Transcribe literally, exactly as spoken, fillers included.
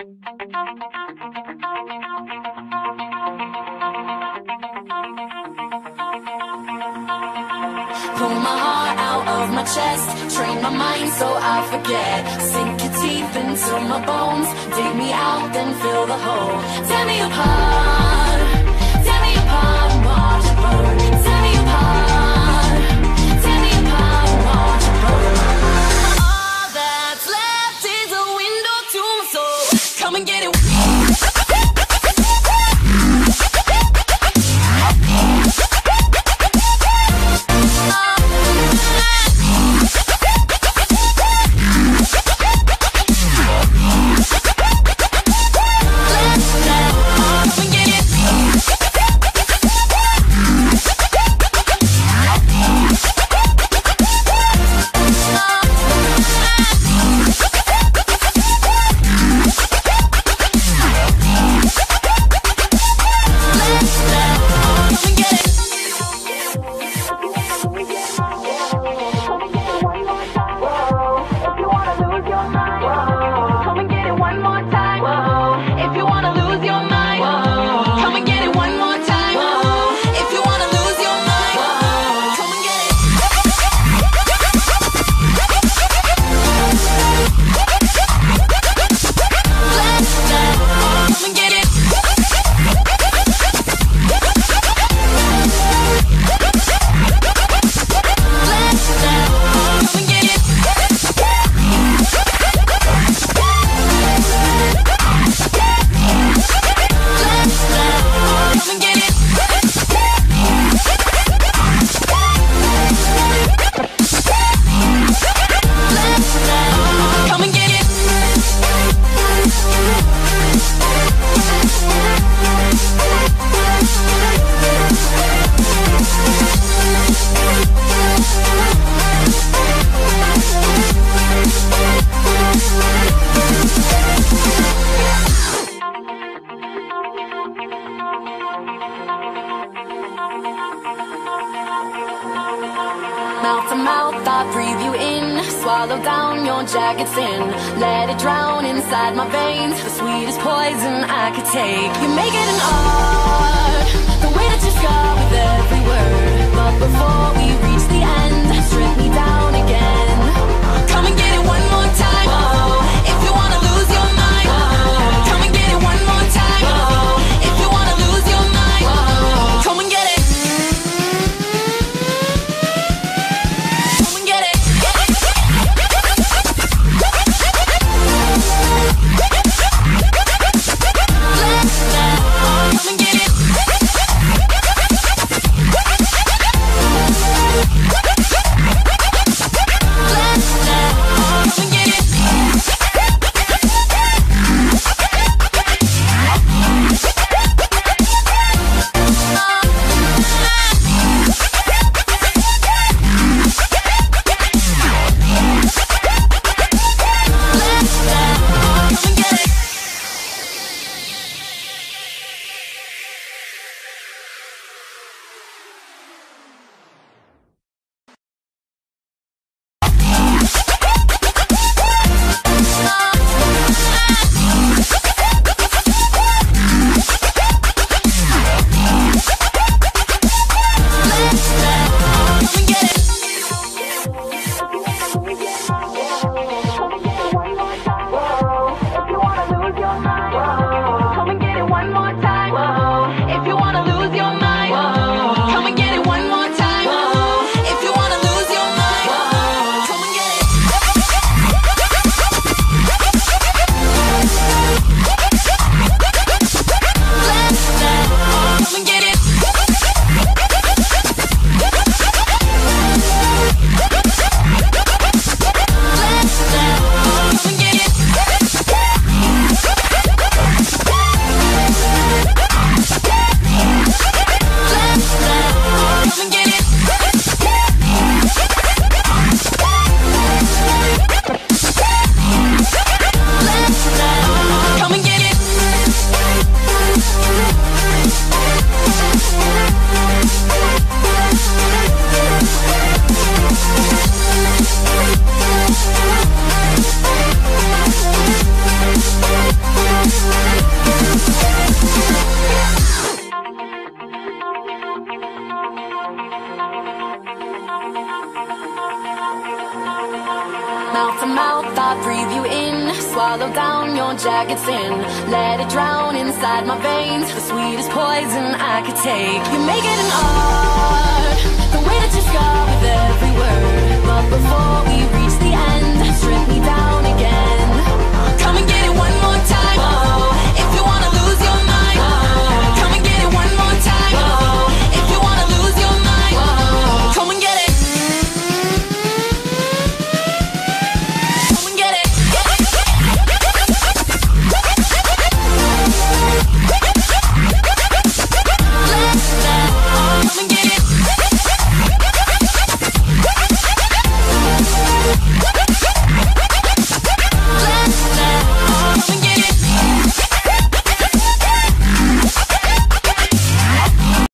Pull my heart out of my chest, train my mind so I forget. Sink your teeth into my bones, dig me out, then fill the hole. Tear me apart, tear me apart and watch it burn. Tear me apart, tear me apart and watch it burn. All that's left is a window to my soul. Come and get it. Mouth to mouth, I breathe you in. Swallow down your jagged sin. Let it drown inside my veins. The sweetest poison I could take. You make it an art, the way that you scar with every word. But before we reach the end, strip me down again. Come and get it one more time. Whoa. If you wanna lose your mind. Whoa. Come and get it one more time. Whoa. If you wanna lose your mind. Whoa. Come and get it. down your jagged sin. Let it drown inside my veins, the sweetest poison I could take. You make it an art, the way that you scar with every word. But before we reach